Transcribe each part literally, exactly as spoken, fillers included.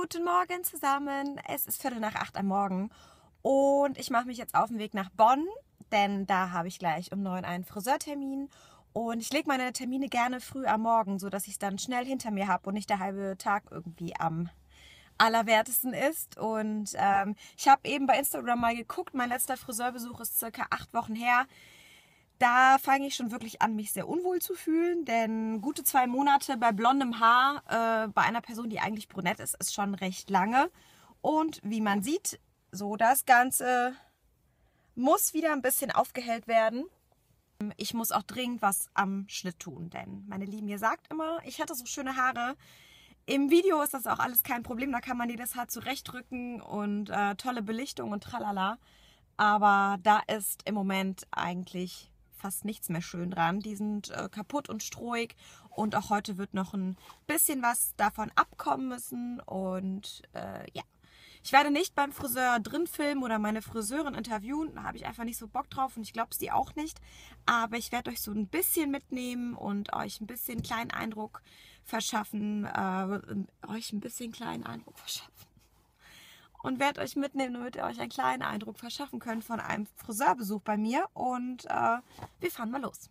Guten Morgen zusammen. Es ist Viertel nach acht am Morgen und ich mache mich jetzt auf den Weg nach Bonn, denn da habe ich gleich um neun einen Friseurtermin und ich lege meine Termine gerne früh am Morgen, sodass ich es dann schnell hinter mir habe und nicht der halbe Tag irgendwie am allerwertesten ist. Und ähm, ich habe eben bei Instagram mal geguckt, mein letzter Friseurbesuch ist circa acht Wochen her. Da fange ich schon wirklich an, mich sehr unwohl zu fühlen, denn gute zwei Monate bei blondem Haar äh, bei einer Person, die eigentlich brünett ist, ist schon recht lange. Und wie man sieht, so das Ganze muss wieder ein bisschen aufgehellt werden. Ich muss auch dringend was am Schnitt tun, denn meine Lieben, ihr sagt immer, ich hätte so schöne Haare. Im Video ist das auch alles kein Problem, da kann man jedes Haar zurechtrücken und äh, tolle Belichtung und tralala. Aber da ist im Moment eigentlich fast nichts mehr schön dran. Die sind äh, kaputt und strohig und auch heute wird noch ein bisschen was davon abkommen müssen. Und äh, ja, ich werde nicht beim Friseur drin filmen oder meine Friseurin interviewen. Da habe ich einfach nicht so Bock drauf und ich glaube es die auch nicht. Aber ich werde euch so ein bisschen mitnehmen und euch ein bisschen kleinen Eindruck verschaffen. Äh, euch ein bisschen kleinen Eindruck verschaffen. Und werde euch mitnehmen, damit ihr euch einen kleinen Eindruck verschaffen könnt von einem Friseurbesuch bei mir. Und äh, wir fahren mal los.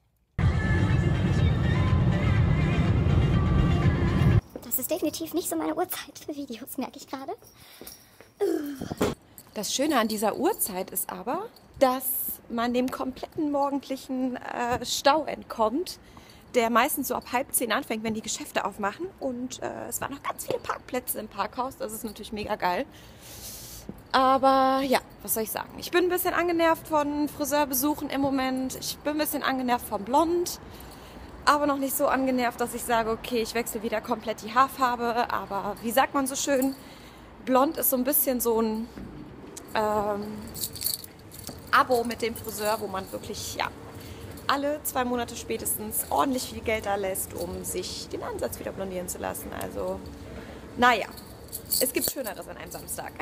Das ist definitiv nicht so meine Uhrzeit für Videos, merke ich gerade. Das Schöne an dieser Uhrzeit ist aber, dass man dem kompletten morgendlichen äh, Stau entkommt, der meistens so ab halb zehn anfängt, wenn die Geschäfte aufmachen. Und äh, es waren noch ganz viele Parkplätze im Parkhaus. Das ist natürlich mega geil. Aber ja, was soll ich sagen? Ich bin ein bisschen angenervt von Friseurbesuchen im Moment. Ich bin ein bisschen angenervt vom Blond. Aber noch nicht so angenervt, dass ich sage, okay, ich wechsle wieder komplett die Haarfarbe. Aber wie sagt man so schön, Blond ist so ein bisschen so ein ähm, Abo mit dem Friseur, wo man wirklich, ja, alle zwei Monate spätestens ordentlich viel Geld da lässt, um sich den Ansatz wieder blondieren zu lassen. Also, naja, es gibt Schöneres an einem Samstag.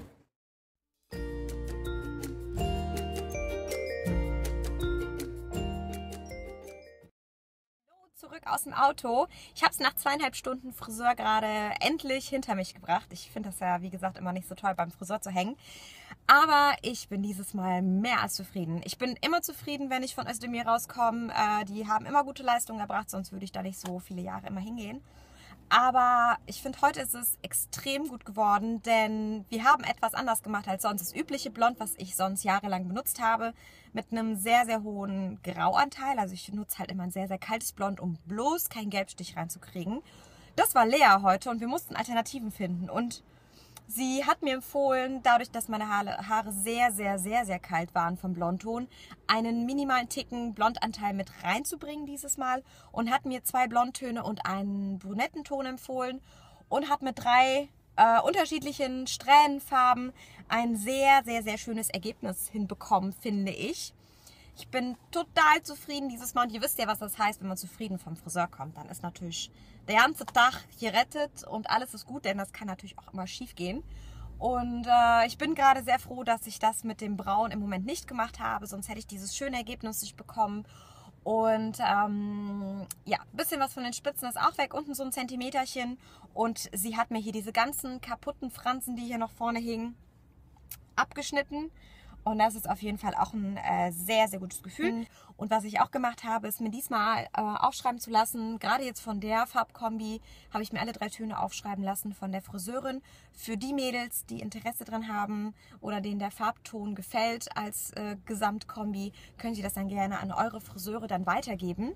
Zurück aus dem Auto. Ich habe es nach zweieinhalb Stunden Friseur gerade endlich hinter mich gebracht. Ich finde das ja, wie gesagt, immer nicht so toll, beim Friseur zu hängen. Aber ich bin dieses Mal mehr als zufrieden. Ich bin immer zufrieden, wenn ich von Özdemir rauskomme. Äh, die haben immer gute Leistungen erbracht, sonst würde ich da nicht so viele Jahre immer hingehen. Aber ich finde, heute ist es extrem gut geworden, denn wir haben etwas anders gemacht als sonst. Das übliche Blond, was ich sonst jahrelang benutzt habe, mit einem sehr, sehr hohen Grauanteil. Also ich nutze halt immer ein sehr, sehr kaltes Blond, um bloß keinen Gelbstich reinzukriegen. Das war leer heute und wir mussten Alternativen finden. Und sie hat mir empfohlen, dadurch, dass meine Haare sehr, sehr, sehr, sehr kalt waren vom Blondton, einen minimalen Ticken Blondanteil mit reinzubringen dieses Mal und hat mir zwei Blondtöne und einen Brünettenton empfohlen und hat mit drei äh, unterschiedlichen Strähnenfarben ein sehr, sehr, sehr schönes Ergebnis hinbekommen, finde ich. Ich bin total zufrieden dieses Mal und ihr wisst ja, was das heißt, wenn man zufrieden vom Friseur kommt. Dann ist natürlich der ganze Tag gerettet und alles ist gut, denn das kann natürlich auch immer schief gehen. Und äh, ich bin gerade sehr froh, dass ich das mit dem Braun im Moment nicht gemacht habe, sonst hätte ich dieses schöne Ergebnis nicht bekommen. Und ähm, ja, ein bisschen was von den Spitzen ist auch weg, unten so ein Zentimeterchen. Und sie hat mir hier diese ganzen kaputten Fransen, die hier noch vorne hingen, abgeschnitten. Und das ist auf jeden Fall auch ein äh, sehr, sehr gutes Gefühl. Mhm. Und was ich auch gemacht habe, ist mir diesmal äh, aufschreiben zu lassen. Gerade jetzt von der Farbkombi habe ich mir alle drei Töne aufschreiben lassen von der Friseurin. Für die Mädels, die Interesse dran haben oder denen der Farbton gefällt als äh, Gesamtkombi, können Sie das dann gerne an eure Friseure dann weitergeben.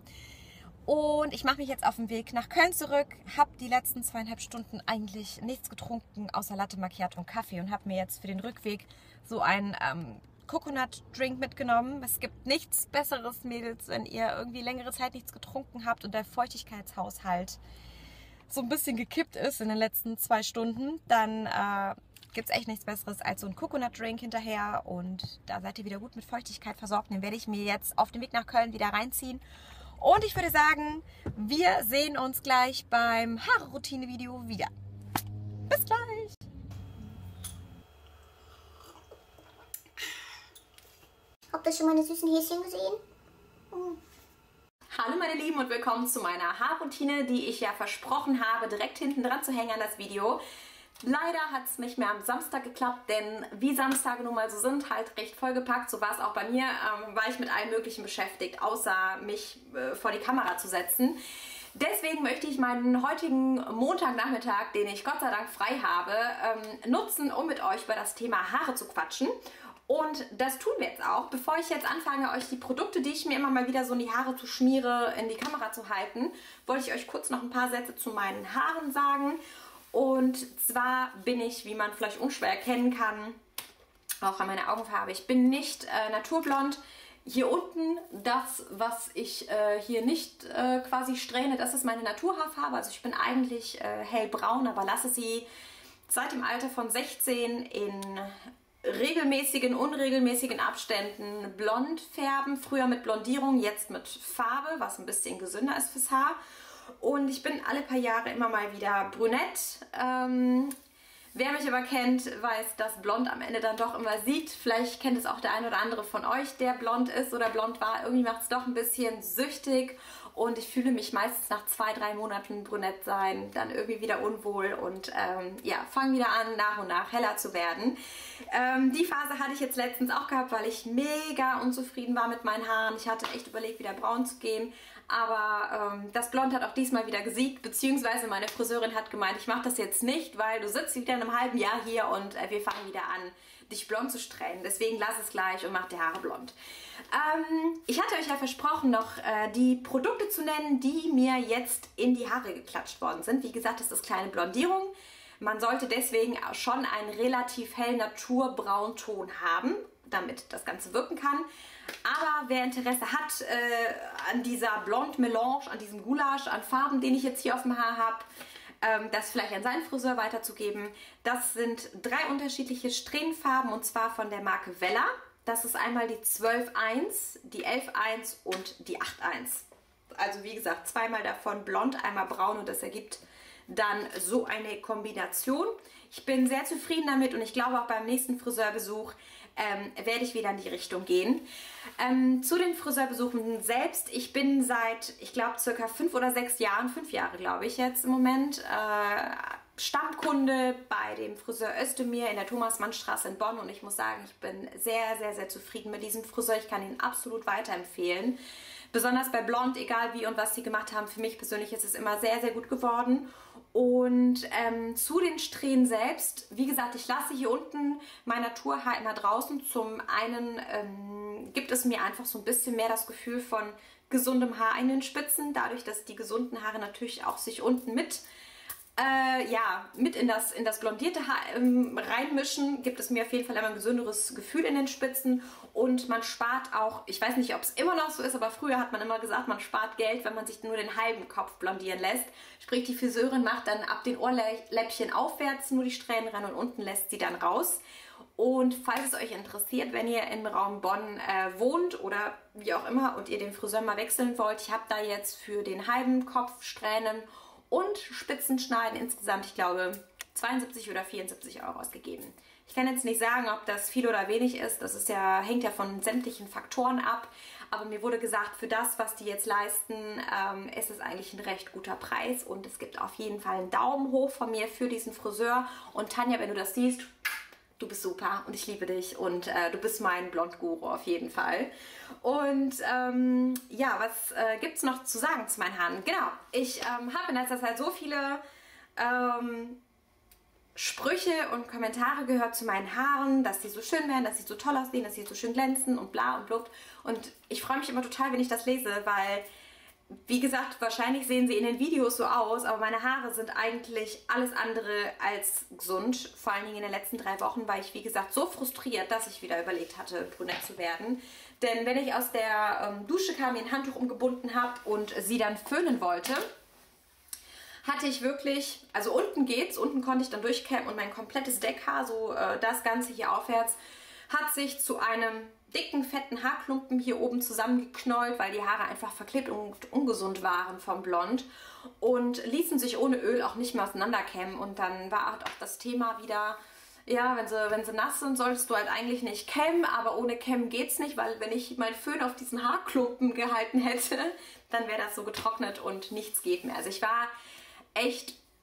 Und ich mache mich jetzt auf den Weg nach Köln zurück, habe die letzten zweieinhalb Stunden eigentlich nichts getrunken, außer Latte Macchiato und Kaffee und habe mir jetzt für den Rückweg so einen ähm, Coconut-Drink mitgenommen. Es gibt nichts Besseres, Mädels, wenn ihr irgendwie längere Zeit nichts getrunken habt und der Feuchtigkeitshaushalt so ein bisschen gekippt ist in den letzten zwei Stunden, dann äh, gibt es echt nichts Besseres als so ein Coconut-Drink hinterher und da seid ihr wieder gut mit Feuchtigkeit versorgt. Den werde ich mir jetzt auf dem Weg nach Köln wieder reinziehen. Und ich würde sagen, wir sehen uns gleich beim Haare-Routine-Video wieder. Bis gleich! Habt ihr schon meine süßen Häschen gesehen? Hm. Hallo meine Lieben und willkommen zu meiner Haarroutine, die ich ja versprochen habe, direkt hinten dran zu hängen an das Video. Leider hat es nicht mehr am Samstag geklappt, denn wie Samstage nun mal so sind, halt recht vollgepackt. So war es auch bei mir, ähm, war ich mit allem Möglichen beschäftigt, außer mich äh, vor die Kamera zu setzen. Deswegen möchte ich meinen heutigen Montagnachmittag, den ich Gott sei Dank frei habe, ähm, nutzen, um mit euch über das Thema Haare zu quatschen. Und das tun wir jetzt auch. Bevor ich jetzt anfange, euch die Produkte, die ich mir immer mal wieder so in die Haare zu schmiere, in die Kamera zu halten, wollte ich euch kurz noch ein paar Sätze zu meinen Haaren sagen. Und zwar bin ich, wie man vielleicht unschwer erkennen kann, auch an meiner Augenfarbe, ich bin nicht äh, naturblond. Hier unten, das, was ich äh, hier nicht äh, quasi strähne, das ist meine Naturhaarfarbe. Also ich bin eigentlich äh, hellbraun, aber lasse sie seit dem Alter von sechzehn in regelmäßigen, unregelmäßigen Abständen blond färben. Früher mit Blondierung, jetzt mit Farbe, was ein bisschen gesünder ist fürs Haar. Und ich bin alle paar Jahre immer mal wieder brünett. Ähm, wer mich aber kennt, weiß, dass blond am Ende dann doch immer sieht. Vielleicht kennt es auch der ein oder andere von euch, der blond ist oder blond war. Irgendwie macht es doch ein bisschen süchtig. Und ich fühle mich meistens nach zwei, drei Monaten brünett sein, dann irgendwie wieder unwohl und ähm, ja, fange wieder an, nach und nach heller zu werden. Ähm, die Phase hatte ich jetzt letztens auch gehabt, weil ich mega unzufrieden war mit meinen Haaren. Ich hatte echt überlegt, wieder braun zu gehen, aber ähm, das Blond hat auch diesmal wieder gesiegt, beziehungsweise meine Friseurin hat gemeint, ich mache das jetzt nicht, weil du sitzt wieder in einem halben Jahr hier und äh, wir fangen wieder an, dich blond zu strähnen. Deswegen lass es gleich und mach die Haare blond. Ähm, ich hatte euch ja versprochen, noch äh, die Produkte zu nennen, die mir jetzt in die Haare geklatscht worden sind. Wie gesagt, das ist kleine Blondierung. Man sollte deswegen auch schon einen relativ hellen Naturbraunton haben, damit das Ganze wirken kann. Aber wer Interesse hat äh, an dieser Blond Melange, an diesem Gulasch, an Farben, den ich jetzt hier auf dem Haar habe, ähm, das vielleicht an seinen Friseur weiterzugeben. Das sind drei unterschiedliche Strähnenfarben und zwar von der Marke Wella. Das ist einmal die zwölf eins, die elf eins und die acht eins. Also wie gesagt, zweimal davon blond, einmal braun und das ergibt dann so eine Kombination. Ich bin sehr zufrieden damit und ich glaube auch beim nächsten Friseurbesuch ähm, werde ich wieder in die Richtung gehen. Ähm, zu den Friseurbesuchen selbst. Ich bin seit, ich glaube, circa fünf oder sechs Jahren, fünf Jahre glaube ich jetzt im Moment, äh, Stammkunde bei dem Friseur Özdemir in der Thomas-Mann-Straße in Bonn und ich muss sagen, ich bin sehr, sehr, sehr zufrieden mit diesem Friseur. Ich kann ihn absolut weiterempfehlen. Besonders bei Blond, egal wie und was sie gemacht haben, für mich persönlich ist es immer sehr, sehr gut geworden. Und ähm, zu den Strähnen selbst, wie gesagt, ich lasse hier unten mein Naturhaar immer draußen. Zum einen ähm, gibt es mir einfach so ein bisschen mehr das Gefühl von gesundem Haar in den Spitzen, dadurch, dass die gesunden Haare natürlich auch sich unten mit Äh, ja, mit in das, in das blondierte Haar ähm, reinmischen, gibt es mir auf jeden Fall immer ein gesünderes Gefühl in den Spitzen und man spart auch, ich weiß nicht, ob es immer noch so ist, aber früher hat man immer gesagt, man spart Geld, wenn man sich nur den halben Kopf blondieren lässt. Sprich, die Friseurin macht dann ab den Ohrläppchen aufwärts nur die Strähnen ran und unten lässt sie dann raus. Und falls es euch interessiert, wenn ihr im Raum Bonn äh, wohnt oder wie auch immer und ihr den Friseur mal wechseln wollt, ich habe da jetzt für den halben Kopf Strähnen und Spitzenschneiden insgesamt, ich glaube, zweiundsiebzig oder vierundsiebzig Euro ausgegeben. Ich kann jetzt nicht sagen, ob das viel oder wenig ist. Das ist ja, hängt ja von sämtlichen Faktoren ab. Aber mir wurde gesagt, für das, was die jetzt leisten, ähm, ist es eigentlich ein recht guter Preis. Und es gibt auf jeden Fall einen Daumen hoch von mir für diesen Friseur. Und Tanja, wenn du das siehst, du bist super und ich liebe dich und äh, du bist mein Blond-Guru auf jeden Fall. Und ähm, ja, was äh, gibt es noch zu sagen zu meinen Haaren? Genau, ich ähm, habe in letzter Zeit so viele ähm, Sprüche und Kommentare gehört zu meinen Haaren, dass sie so schön werden, dass sie so toll aussehen, dass sie so schön glänzen und bla und blub. Und ich freue mich immer total, wenn ich das lese, weil, wie gesagt, wahrscheinlich sehen sie in den Videos so aus, aber meine Haare sind eigentlich alles andere als gesund. Vor allen Dingen in den letzten drei Wochen war ich, wie gesagt, so frustriert, dass ich wieder überlegt hatte, brünett zu werden. Denn wenn ich aus der ähm, Dusche kam, mir ein Handtuch umgebunden habe und sie dann föhnen wollte, hatte ich wirklich, also unten geht's, unten konnte ich dann durchkämmen und mein komplettes Deckhaar, so äh, das Ganze hier aufwärts, hat sich zu einem dicken, fetten Haarklumpen hier oben zusammengeknollt, weil die Haare einfach verklebt und ungesund waren vom Blond und ließen sich ohne Öl auch nicht mehr auseinanderkämmen. Und dann war auch das Thema wieder, ja, wenn sie, wenn sie nass sind, solltest du halt eigentlich nicht kämmen, aber ohne Kämmen geht's nicht, weil wenn ich meinen Föhn auf diesen Haarklumpen gehalten hätte, dann wäre das so getrocknet und nichts geht mehr. Also ich war echt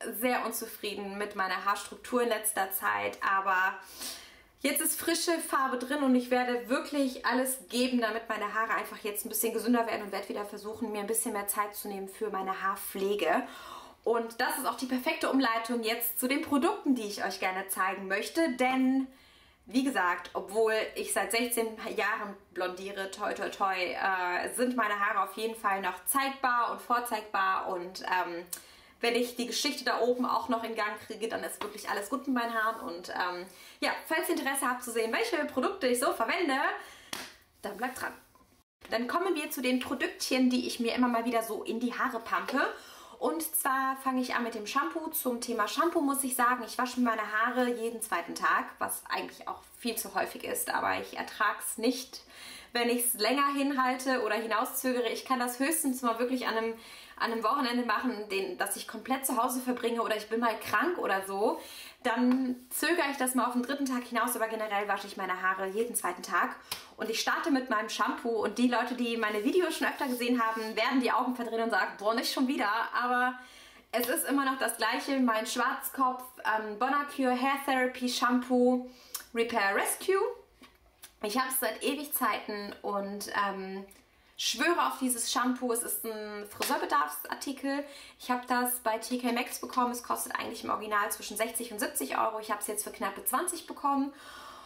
sehr unzufrieden mit meiner Haarstruktur in letzter Zeit, aber jetzt ist frische Farbe drin und ich werde wirklich alles geben, damit meine Haare einfach jetzt ein bisschen gesünder werden und werde wieder versuchen, mir ein bisschen mehr Zeit zu nehmen für meine Haarpflege. Und das ist auch die perfekte Umleitung jetzt zu den Produkten, die ich euch gerne zeigen möchte, denn wie gesagt, obwohl ich seit sechzehn Jahren blondiere, toi toi toi, äh, sind meine Haare auf jeden Fall noch zeigbar und vorzeigbar und ähm, wenn ich die Geschichte da oben auch noch in Gang kriege, dann ist wirklich alles gut mit meinen Haaren. Und ähm, ja, falls ihr Interesse habt zu sehen, welche Produkte ich so verwende, dann bleibt dran. Dann kommen wir zu den Produktchen, die ich mir immer mal wieder so in die Haare pumpe. Und zwar fange ich an mit dem Shampoo. Zum Thema Shampoo muss ich sagen, ich wasche meine Haare jeden zweiten Tag, was eigentlich auch viel zu häufig ist, aber ich ertrage es nicht, wenn ich es länger hinhalte oder hinauszögere. Ich kann das höchstens mal wirklich an einem, an einem Wochenende machen, den, dass ich komplett zu Hause verbringe oder ich bin mal krank oder so. Dann zögere ich das mal auf den dritten Tag hinaus, aber generell wasche ich meine Haare jeden zweiten Tag. Und ich starte mit meinem Shampoo und die Leute, die meine Videos schon öfter gesehen haben, werden die Augen verdrehen und sagen, boah, nicht schon wieder, aber es ist immer noch das gleiche. Mein Schwarzkopf ähm, Bonacure Hair Therapy Shampoo Repair Rescue. Ich habe es seit ewig Zeiten und ähm, schwöre auf dieses Shampoo. Es ist ein Friseurbedarfsartikel. Ich habe das bei T K Maxx bekommen. Es kostet eigentlich im Original zwischen sechzig und siebzig Euro. Ich habe es jetzt für knappe zwanzig bekommen.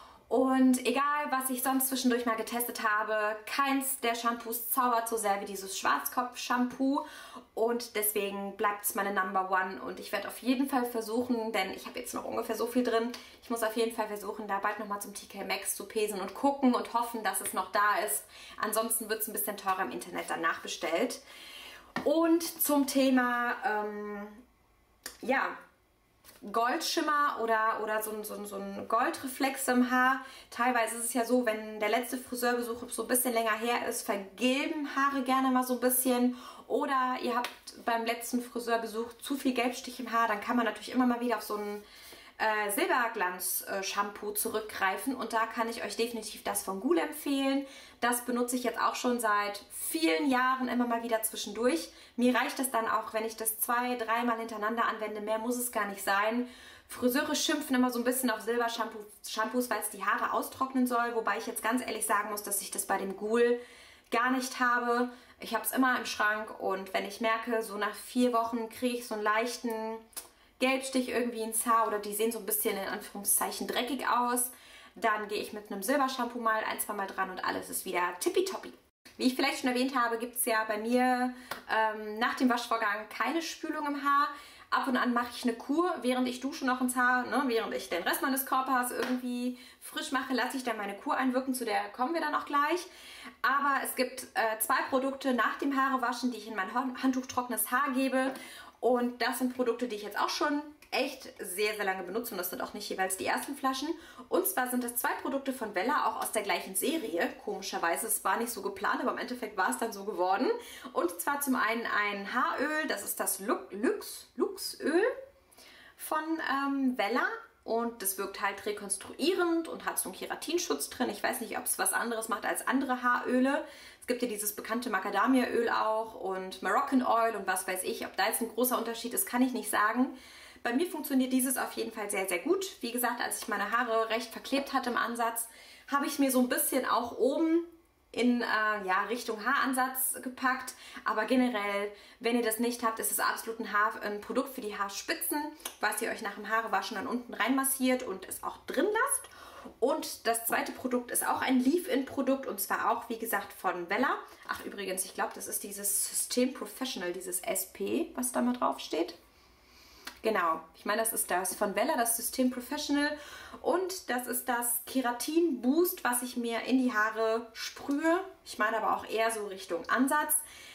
Und egal, was ich sonst zwischendurch mal getestet habe, keins der Shampoos zaubert so sehr wie dieses Schwarzkopf-Shampoo. Und deswegen bleibt es meine Number One. Und ich werde auf jeden Fall versuchen, denn ich habe jetzt noch ungefähr so viel drin, ich muss auf jeden Fall versuchen, da bald nochmal zum T K Maxx zu pesen und gucken und hoffen, dass es noch da ist. Ansonsten wird es ein bisschen teurer im Internet danach bestellt. Und zum Thema, ähm, ja, Goldschimmer oder, oder so, so, so ein Goldreflex im Haar. Teilweise ist es ja so, wenn der letzte Friseurbesuch so ein bisschen länger her ist, vergilben Haare gerne mal so ein bisschen. Oder ihr habt beim letzten Friseurbesuch zu viel Gelbstich im Haar, dann kann man natürlich immer mal wieder auf so ein äh, Silberglanz-Shampoo zurückgreifen. Und da kann ich euch definitiv das von Ghoul empfehlen. Das benutze ich jetzt auch schon seit vielen Jahren immer mal wieder zwischendurch. Mir reicht es dann auch, wenn ich das zwei, dreimal hintereinander anwende. Mehr muss es gar nicht sein. Friseure schimpfen immer so ein bisschen auf Silbershampoos, weil es die Haare austrocknen soll. Wobei ich jetzt ganz ehrlich sagen muss, dass ich das bei dem Ghoul gar nicht habe. Ich habe es immer im Schrank und wenn ich merke, so nach vier Wochen kriege ich so einen leichten Gelbstich irgendwie ins Haar oder die sehen so ein bisschen in Anführungszeichen dreckig aus, dann gehe ich mit einem Silbershampoo mal ein, zwei Mal dran und alles ist wieder tippitoppi. Wie ich vielleicht schon erwähnt habe, gibt es ja bei mir ähm, nach dem Waschvorgang keine Spülung im Haar. Ab und an mache ich eine Kur, während ich dusche noch ins Haar, ne, während ich den Rest meines Körpers irgendwie frisch mache, lasse ich dann meine Kur einwirken, zu der kommen wir dann auch gleich. Aber es gibt äh, zwei Produkte nach dem Haarewaschen, die ich in mein Handtuch trockenes Haar gebe. Und das sind Produkte, die ich jetzt auch schon echt sehr, sehr lange benutze. Und das sind auch nicht jeweils die ersten Flaschen. Und zwar sind das zwei Produkte von Wella, auch aus der gleichen Serie. Komischerweise, es war nicht so geplant, aber im Endeffekt war es dann so geworden. Und zwar zum einen ein Haaröl, das ist das Lux, Luxöl von ähm, Wella. Und das wirkt halt rekonstruierend und hat so einen Keratinschutz drin. Ich weiß nicht, ob es was anderes macht als andere Haaröle. Es gibt ja dieses bekannte Macadamia-Öl auch und Moroccan Oil und was weiß ich. Ob da jetzt ein großer Unterschied ist, kann ich nicht sagen. Bei mir funktioniert dieses auf jeden Fall sehr, sehr gut. Wie gesagt, als ich meine Haare recht verklebt hatte im Ansatz, habe ich mir so ein bisschen auch oben in äh, ja, Richtung Haaransatz gepackt. Aber generell, wenn ihr das nicht habt, ist es absolut ein, Haar, ein Produkt für die Haarspitzen, was ihr euch nach dem Haarewaschen dann unten reinmassiert und es auch drin lasst. Und das zweite Produkt ist auch ein Leave-In-Produkt und zwar auch, wie gesagt, von Wella. Ach, übrigens, ich glaube, das ist dieses System Professional, dieses S P, was da mal drauf steht. Genau, ich meine, das ist das von Wella, das System Professional. Und das ist das Keratin Boost, was ich mir in die Haare sprühe. Ich meine aber auch eher so Richtung Ansatz,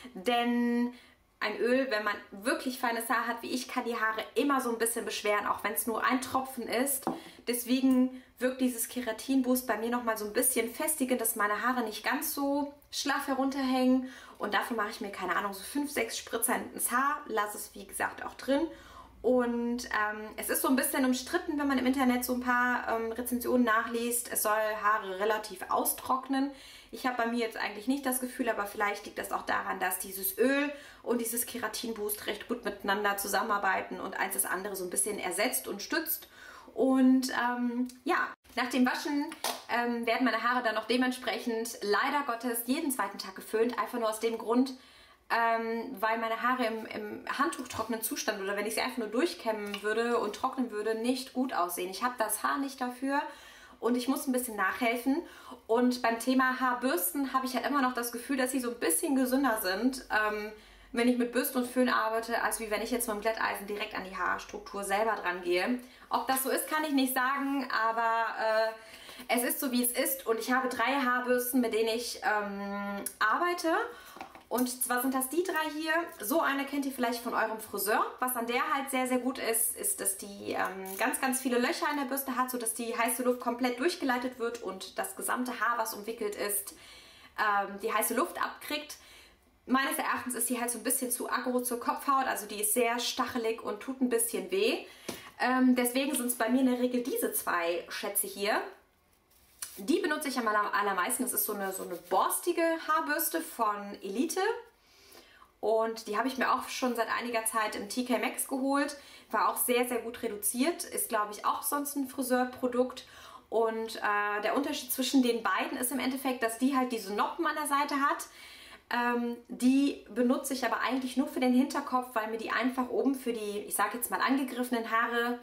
denn ein Öl, wenn man wirklich feines Haar hat wie ich, kann die Haare immer so ein bisschen beschweren, auch wenn es nur ein Tropfen ist. Deswegen wirkt dieses Keratin Boost bei mir nochmal so ein bisschen festigend, dass meine Haare nicht ganz so schlaff herunterhängen. Und dafür mache ich mir, keine Ahnung, so fünf, sechs Spritzer ins Haar, lasse es wie gesagt auch drin. Und ähm, es ist so ein bisschen umstritten, wenn man im Internet so ein paar ähm, Rezensionen nachliest. Es soll Haare relativ austrocknen. Ich habe bei mir jetzt eigentlich nicht das Gefühl, aber vielleicht liegt das auch daran, dass dieses Öl und dieses Keratin-Boost recht gut miteinander zusammenarbeiten und eins das andere so ein bisschen ersetzt und stützt. Und ähm, ja, nach dem Waschen ähm, werden meine Haare dann auch dementsprechend leider Gottes jeden zweiten Tag geföhnt. Einfach nur aus dem Grund, ähm, weil meine Haare im, im handtuchtrockenen Zustand oder wenn ich sie einfach nur durchkämmen würde und trocknen würde, nicht gut aussehen. Ich habe das Haar nicht dafür und ich muss ein bisschen nachhelfen. Und beim Thema Haarbürsten habe ich halt immer noch das Gefühl, dass sie so ein bisschen gesünder sind, ähm, wenn ich mit Bürste und Föhn arbeite, als wie wenn ich jetzt mit dem Glätteisen direkt an die Haarstruktur selber dran gehe. Ob das so ist, kann ich nicht sagen, aber äh, es ist so, wie es ist. Und ich habe drei Haarbürsten, mit denen ich ähm, arbeite. Und zwar sind das die drei hier. So eine kennt ihr vielleicht von eurem Friseur. Was an der halt sehr, sehr gut ist, ist, dass die ähm, ganz, ganz viele Löcher in der Bürste hat, sodass die heiße Luft komplett durchgeleitet wird und das gesamte Haar, was umwickelt ist, ähm, die heiße Luft abkriegt. Meines Erachtens ist sie halt so ein bisschen zu aggro zur Kopfhaut, also die ist sehr stachelig und tut ein bisschen weh. Ähm, deswegen sind es bei mir in der Regel diese zwei Schätze hier. Die benutze ich am allermeisten. Das ist so eine, so eine borstige Haarbürste von Elite. Und die habe ich mir auch schon seit einiger Zeit im T K Maxx geholt. War auch sehr, sehr gut reduziert. Ist, glaube ich, auch sonst ein Friseurprodukt. Und äh, der Unterschied zwischen den beiden ist im Endeffekt, dass die halt diese Noppen an der Seite hat. Ähm, die benutze ich aber eigentlich nur für den Hinterkopf, weil mir die einfach oben für die, ich sage jetzt mal, angegriffenen Haare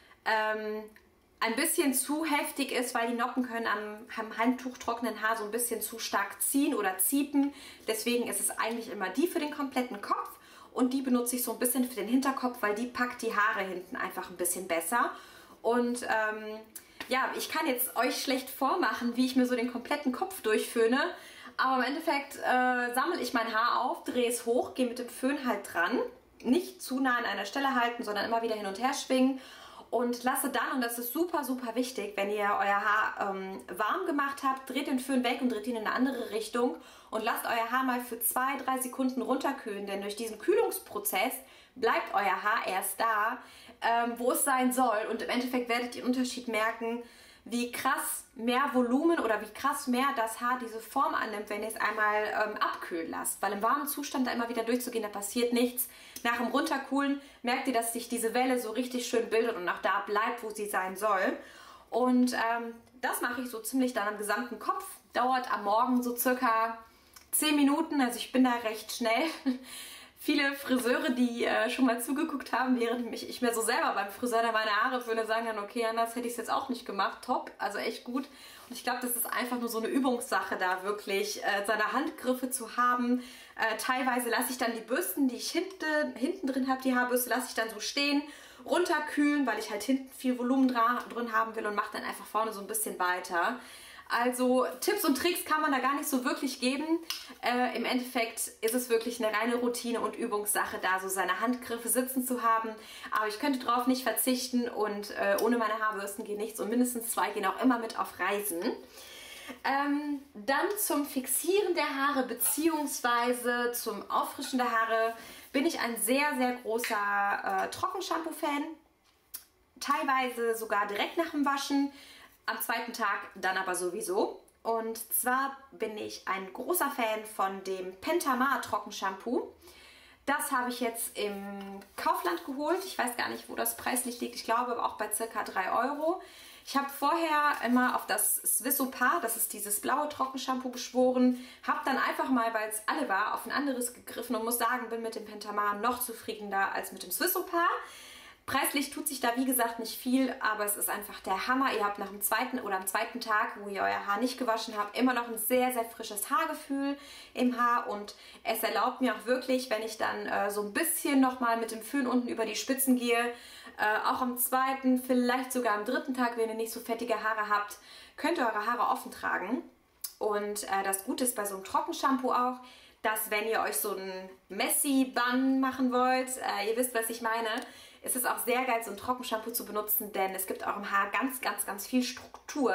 ähm, ein bisschen zu heftig ist, weil die Noppen können am, am handtuchtrockenen Haar so ein bisschen zu stark ziehen oder ziepen. Deswegen ist es eigentlich immer die für den kompletten Kopf und die benutze ich so ein bisschen für den Hinterkopf, weil die packt die Haare hinten einfach ein bisschen besser. Und ähm, ja, ich kann jetzt euch schlecht vormachen, wie ich mir so den kompletten Kopf durchföhne. Aber im Endeffekt äh, sammle ich mein Haar auf, drehe es hoch, gehe mit dem Föhn halt dran. Nicht zu nah an einer Stelle halten, sondern immer wieder hin und her schwingen. Und lasse dann, und das ist super, super wichtig, wenn ihr euer Haar ähm, warm gemacht habt, dreht den Föhn weg und dreht ihn in eine andere Richtung und lasst euer Haar mal für zwei, drei Sekunden runterkühlen, denn durch diesen Kühlungsprozess bleibt euer Haar erst da, ähm, wo es sein soll. Und im Endeffekt werdet ihr den Unterschied merken, wie krass mehr Volumen oder wie krass mehr das Haar diese Form annimmt, wenn ihr es einmal ähm, abkühlen lasst. Weil im warmen Zustand da immer wieder durchzugehen, da passiert nichts. Nach dem Runterkühlen merkt ihr, dass sich diese Welle so richtig schön bildet und auch da bleibt, wo sie sein soll. Und ähm, das mache ich so ziemlich dann am gesamten Kopf. Dauert am Morgen so circa zehn Minuten, also ich bin da recht schnell. Viele Friseure, die äh, schon mal zugeguckt haben, während mich, ich mir so selber beim Friseur da meine Haare föhne, sagen dann, okay, anders hätte ich es jetzt auch nicht gemacht. Top, also echt gut. Und ich glaube, das ist einfach nur so eine Übungssache da wirklich, äh, seine Handgriffe zu haben. Äh, teilweise lasse ich dann die Bürsten, die ich hinten, hinten drin habe, die Haarbürste, lasse ich dann so stehen, runterkühlen, weil ich halt hinten viel Volumen drin haben will und mache dann einfach vorne so ein bisschen weiter. Also Tipps und Tricks kann man da gar nicht so wirklich geben. Äh, Im Endeffekt ist es wirklich eine reine Routine und Übungssache, da so seine Handgriffe sitzen zu haben. Aber ich könnte darauf nicht verzichten und äh, ohne meine Haarbürsten geht nichts. Und mindestens zwei gehen auch immer mit auf Reisen. Ähm, dann zum Fixieren der Haare bzw. zum Auffrischen der Haare bin ich ein sehr, sehr großer äh, Trockenshampoo-Fan. Teilweise sogar direkt nach dem Waschen. Am zweiten Tag dann aber sowieso. Und zwar bin ich ein großer Fan von dem Pentamar Trockenshampoo. Das habe ich jetzt im Kaufland geholt. Ich weiß gar nicht, wo das preislich liegt. Ich glaube auch bei circa drei Euro. Ich habe vorher immer auf das Swissopar, das ist dieses blaue Trockenshampoo, geschworen. Habe dann einfach mal, weil es alle war, auf ein anderes gegriffen und muss sagen, bin mit dem Pentamar noch zufriedener als mit dem Swissopar. Preislich tut sich da wie gesagt nicht viel, aber es ist einfach der Hammer. Ihr habt nach dem zweiten oder am zweiten Tag, wo ihr euer Haar nicht gewaschen habt, immer noch ein sehr, sehr frisches Haargefühl im Haar und es erlaubt mir auch wirklich, wenn ich dann äh, so ein bisschen nochmal mit dem Föhn unten über die Spitzen gehe, äh, auch am zweiten, vielleicht sogar am dritten Tag, wenn ihr nicht so fettige Haare habt, könnt ihr eure Haare offen tragen. Und äh, das Gute ist bei so einem Trockenshampoo auch, dass wenn ihr euch so einen Messy-Bun machen wollt, äh, ihr wisst, was ich meine, ist es auch sehr geil, so ein Trockenshampoo zu benutzen, denn es gibt eurem Haar ganz, ganz, ganz viel Struktur.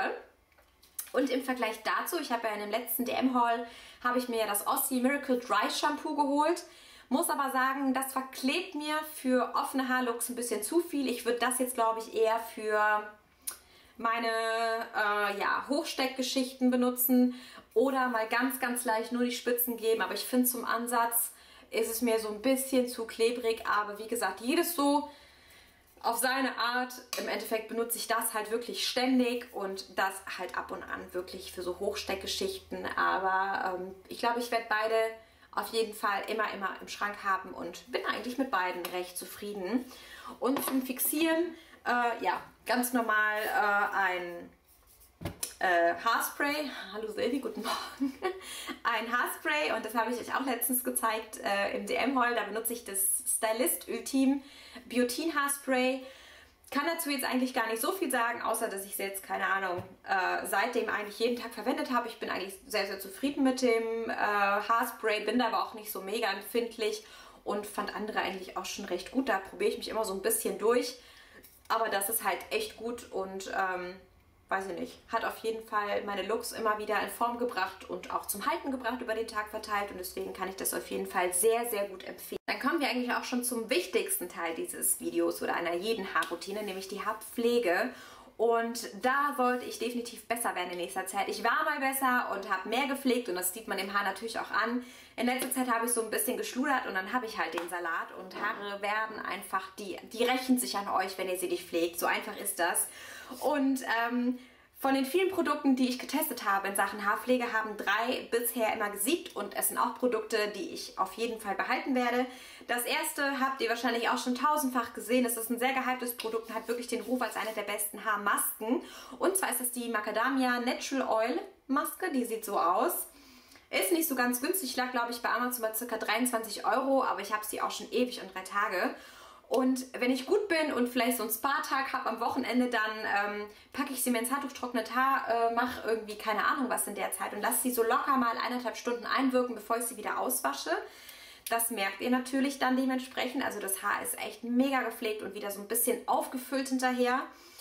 Und im Vergleich dazu, ich habe ja in dem letzten D M-Haul, habe ich mir ja das Aussie Miracle Dry Shampoo geholt. Muss aber sagen, das verklebt mir für offene Haarlooks ein bisschen zu viel. Ich würde das jetzt, glaube ich, eher für meine äh, ja, Hochsteckgeschichten benutzen oder mal ganz, ganz leicht nur die Spitzen geben. Aber ich finde, zum Ansatz ist es mir so ein bisschen zu klebrig. Aber wie gesagt, jedes so auf seine Art. Im Endeffekt benutze ich das halt wirklich ständig und das halt ab und an wirklich für so Hochsteckgeschichten. Aber ähm, ich glaube, ich werde beide auf jeden Fall immer, immer im Schrank haben und bin eigentlich mit beiden recht zufrieden. Und zum Fixieren, äh, ja, ganz normal äh, ein äh, Haarspray. Hallo Silvi, guten Morgen. Ein Haarspray und das habe ich euch auch letztens gezeigt äh, im D M-Haul. Da benutze ich das Stylist Ultime Biotin Haarspray. Kann dazu jetzt eigentlich gar nicht so viel sagen, außer dass ich es jetzt, keine Ahnung, äh, seitdem eigentlich jeden Tag verwendet habe. Ich bin eigentlich sehr, sehr zufrieden mit dem äh, Haarspray, bin da aber auch nicht so mega empfindlich und fand andere eigentlich auch schon recht gut. Da probiere ich mich immer so ein bisschen durch. Aber das ist halt echt gut und ähm, weiß ich nicht, hat auf jeden Fall meine Looks immer wieder in Form gebracht und auch zum Halten gebracht über den Tag verteilt und deswegen kann ich das auf jeden Fall sehr, sehr gut empfehlen. Dann kommen wir eigentlich auch schon zum wichtigsten Teil dieses Videos oder einer jeden Haarroutine, nämlich die Haarpflege. Und da wollte ich definitiv besser werden in nächster Zeit. Ich war mal besser und habe mehr gepflegt und das sieht man dem Haar natürlich auch an. In letzter Zeit habe ich so ein bisschen geschludert und dann habe ich halt den Salat und Haare werden einfach, die, die rächen sich an euch, wenn ihr sie nicht pflegt. So einfach ist das. Und ähm, von den vielen Produkten, die ich getestet habe in Sachen Haarpflege, haben drei bisher immer gesiebt und es sind auch Produkte, die ich auf jeden Fall behalten werde. Das erste habt ihr wahrscheinlich auch schon tausendfach gesehen. Es ist ein sehr gehyptes Produkt und hat wirklich den Ruf als eine der besten Haarmasken. Und zwar ist es die Macadamia Natural Oil Maske. Die sieht so aus. Ist nicht so ganz günstig. Lag, glaube ich, bei Amazon bei ca. dreiundzwanzig Euro, aber ich habe sie auch schon ewig und drei Tage. Und wenn ich gut bin und vielleicht so einen Spa-Tag habe am Wochenende, dann ähm, packe ich sie mir ins Handtuch, trocknet Haar, äh, mache irgendwie keine Ahnung was in der Zeit und lasse sie so locker mal eineinhalb Stunden einwirken, bevor ich sie wieder auswasche. Das merkt ihr natürlich dann dementsprechend. Also das Haar ist echt mega gepflegt und wieder so ein bisschen aufgefüllt hinterher.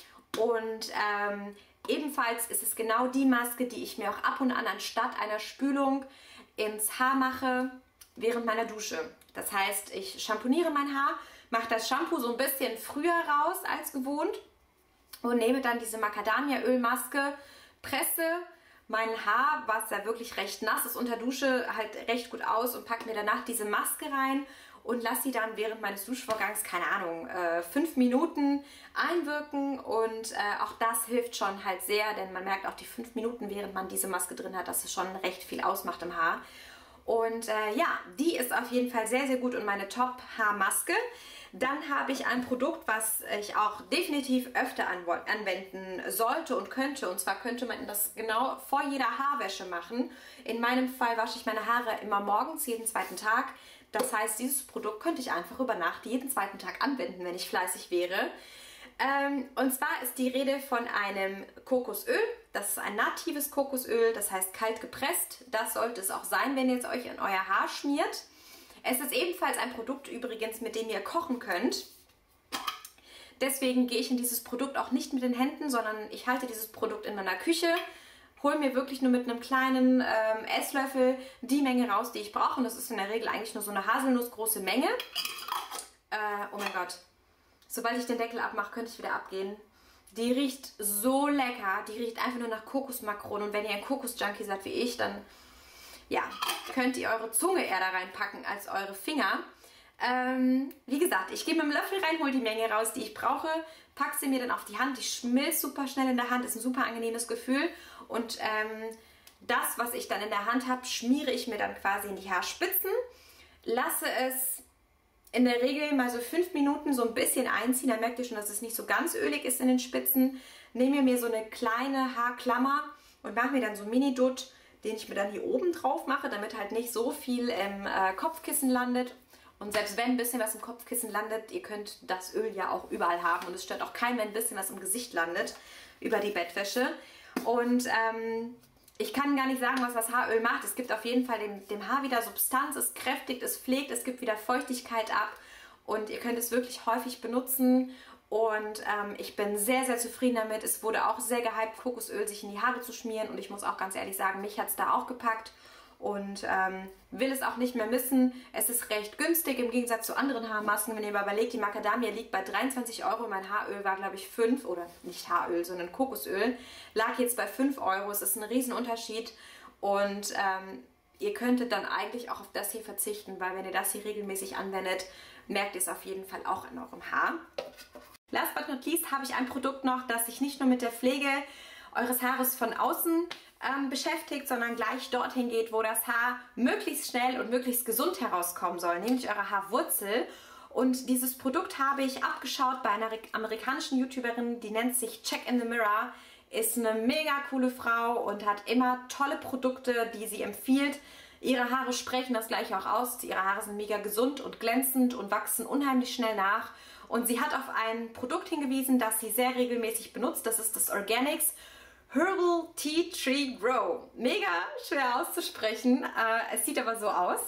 Und ähm, ebenfalls ist es genau die Maske, die ich mir auch ab und an anstatt einer Spülung ins Haar mache während meiner Dusche. Das heißt, ich shampooniere mein Haar, mache das Shampoo so ein bisschen früher raus als gewohnt und nehme dann diese Macadamia-Ölmaske, presse mein Haar, was ja wirklich recht nass ist, unter Dusche halt recht gut aus und packe mir danach diese Maske rein und lasse sie dann während meines Duschvorgangs, keine Ahnung, äh, fünf Minuten einwirken und äh, auch das hilft schon halt sehr, denn man merkt auch die fünf Minuten, während man diese Maske drin hat, dass es schon recht viel ausmacht im Haar. Und äh, ja, die ist auf jeden Fall sehr, sehr gut und meine Top-Haarmaske. Dann habe ich ein Produkt, was ich auch definitiv öfter anwenden sollte und könnte. Und zwar könnte man das genau vor jeder Haarwäsche machen. In meinem Fall wasche ich meine Haare immer morgens, jeden zweiten Tag. Das heißt, dieses Produkt könnte ich einfach über Nacht jeden zweiten Tag anwenden, wenn ich fleißig wäre. Ähm, und zwar ist die Rede von einem Kokosöl. Das ist ein natives Kokosöl, das heißt kalt gepresst. Das sollte es auch sein, wenn ihr es euch in euer Haar schmiert. Es ist ebenfalls ein Produkt übrigens, mit dem ihr kochen könnt. Deswegen gehe ich in dieses Produkt auch nicht mit den Händen, sondern ich halte dieses Produkt in meiner Küche, hole mir wirklich nur mit einem kleinen ähm, Esslöffel die Menge raus, die ich brauche. Und das ist in der Regel eigentlich nur so eine haselnussgroße Menge. Äh, oh mein Gott. Sobald ich den Deckel abmache, könnte ich wieder abgehen. Die riecht so lecker. Die riecht einfach nur nach Kokosmakronen. Und wenn ihr ein Kokosjunkie seid wie ich, dann ja, könnt ihr eure Zunge eher da reinpacken als eure Finger. Ähm, wie gesagt, ich gehe mit dem Löffel rein, hole die Menge raus, die ich brauche, packe sie mir dann auf die Hand. Die schmilzt super schnell in der Hand, ist ein super angenehmes Gefühl. Und ähm, das, was ich dann in der Hand habe, schmiere ich mir dann quasi in die Haarspitzen. Lasse es in der Regel mal so fünf Minuten so ein bisschen einziehen. Dann merkt ihr schon, dass es nicht so ganz ölig ist in den Spitzen. Nehme mir so eine kleine Haarklammer und mache mir dann so einen Mini-Dutt, den ich mir dann hier oben drauf mache, damit halt nicht so viel im äh, Kopfkissen landet. Und selbst wenn ein bisschen was im Kopfkissen landet, ihr könnt das Öl ja auch überall haben. Und es stört auch keinen, wenn ein bisschen was im Gesicht landet über die Bettwäsche. Und ähm, ich kann gar nicht sagen, was das Haaröl macht. Es gibt auf jeden Fall dem, dem Haar wieder Substanz, es kräftigt, es pflegt, es gibt wieder Feuchtigkeit ab. Und ihr könnt es wirklich häufig benutzen. Und ähm, ich bin sehr, sehr zufrieden damit. Es wurde auch sehr gehypt, Kokosöl sich in die Haare zu schmieren. Und ich muss auch ganz ehrlich sagen, mich hat es da auch gepackt. und ähm, will es auch nicht mehr missen. Es ist recht günstig im Gegensatz zu anderen Haarmasken. Wenn ihr mal überlegt, die Macadamia liegt bei dreiundzwanzig Euro. Mein Haaröl war, glaube ich, fünf, oder nicht Haaröl, sondern Kokosöl. Lag jetzt bei fünf Euro. Es ist ein Riesenunterschied. Und ähm, ihr könntet dann eigentlich auch auf das hier verzichten, weil wenn ihr das hier regelmäßig anwendet, merkt ihr es auf jeden Fall auch an eurem Haar. Last but not least habe ich ein Produkt noch, das sich nicht nur mit der Pflege eures Haares von außen ähm, beschäftigt, sondern gleich dorthin geht, wo das Haar möglichst schnell und möglichst gesund herauskommen soll, nämlich eure Haarwurzel. Und dieses Produkt habe ich abgeschaut bei einer amerikanischen YouTuberin, die nennt sich Check in the Mirror, ist eine mega coole Frau und hat immer tolle Produkte, die sie empfiehlt. Ihre Haare sprechen das gleich auch aus. Ihre Haare sind mega gesund und glänzend und wachsen unheimlich schnell nach. Und sie hat auf ein Produkt hingewiesen, das sie sehr regelmäßig benutzt. Das ist das Organics Herbal Tea Tree Grow. Mega schwer auszusprechen. Äh, es sieht aber so aus.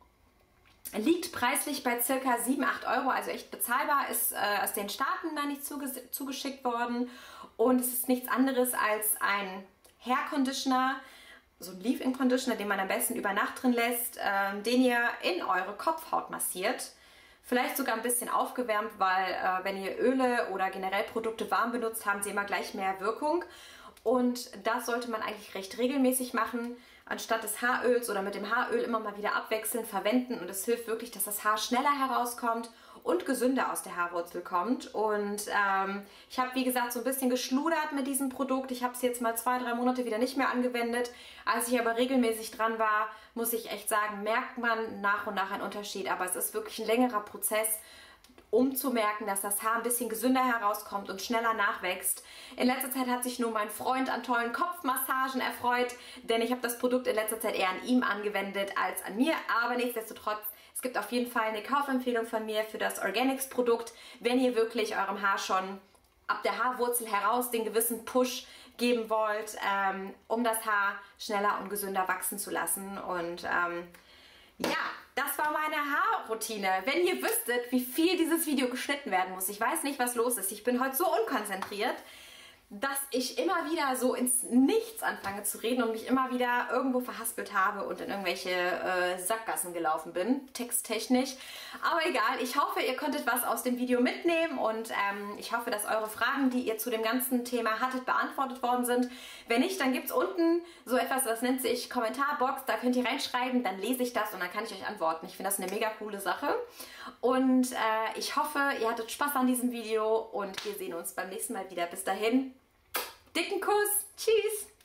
Liegt preislich bei ca. sieben, acht Euro, also echt bezahlbar. Ist äh, aus den Staaten da nicht zuges zugeschickt worden. Und es ist nichts anderes als ein Hair Conditioner, so ein Leave-In Conditioner, den man am besten über Nacht drin lässt, äh, den ihr in eure Kopfhaut massiert. Vielleicht sogar ein bisschen aufgewärmt, weil äh, wenn ihr Öle oder generell Produkte warm benutzt, haben sie immer gleich mehr Wirkung. Und das sollte man eigentlich recht regelmäßig machen, anstatt des Haaröls oder mit dem Haaröl immer mal wieder abwechselnd verwenden. Und es hilft wirklich, dass das Haar schneller herauskommt und gesünder aus der Haarwurzel kommt. Und ähm, ich habe, wie gesagt, so ein bisschen geschludert mit diesem Produkt. Ich habe es jetzt mal zwei, drei Monate wieder nicht mehr angewendet. Als ich aber regelmäßig dran war, muss ich echt sagen, merkt man nach und nach einen Unterschied. Aber es ist wirklich ein längerer Prozess, um zu merken, dass das Haar ein bisschen gesünder herauskommt und schneller nachwächst. In letzter Zeit hat sich nur mein Freund an tollen Kopfmassagen erfreut, denn ich habe das Produkt in letzter Zeit eher an ihm angewendet als an mir. Aber nichtsdestotrotz, es gibt auf jeden Fall eine Kaufempfehlung von mir für das Organics-Produkt, wenn ihr wirklich eurem Haar schon ab der Haarwurzel heraus den gewissen Push geben wollt, ähm, um das Haar schneller und gesünder wachsen zu lassen. Und ähm, ja, das war meine Haarroutine. Wenn ihr wüsstet, wie viel dieses Video geschnitten werden muss. Ich weiß nicht, was los ist. Ich bin heute so unkonzentriert, dass ich immer wieder so ins Nichts anfange zu reden und mich immer wieder irgendwo verhaspelt habe und in irgendwelche äh, Sackgassen gelaufen bin, texttechnisch. Aber egal, ich hoffe, ihr konntet was aus dem Video mitnehmen und ähm, ich hoffe, dass eure Fragen, die ihr zu dem ganzen Thema hattet, beantwortet worden sind. Wenn nicht, dann gibt es unten so etwas, das nennt sich Kommentarbox, da könnt ihr reinschreiben, dann lese ich das und dann kann ich euch antworten. Ich finde das eine mega coole Sache und äh, ich hoffe, ihr hattet Spaß an diesem Video und wir sehen uns beim nächsten Mal wieder. Bis dahin. Dicken Kuss. Tschüss.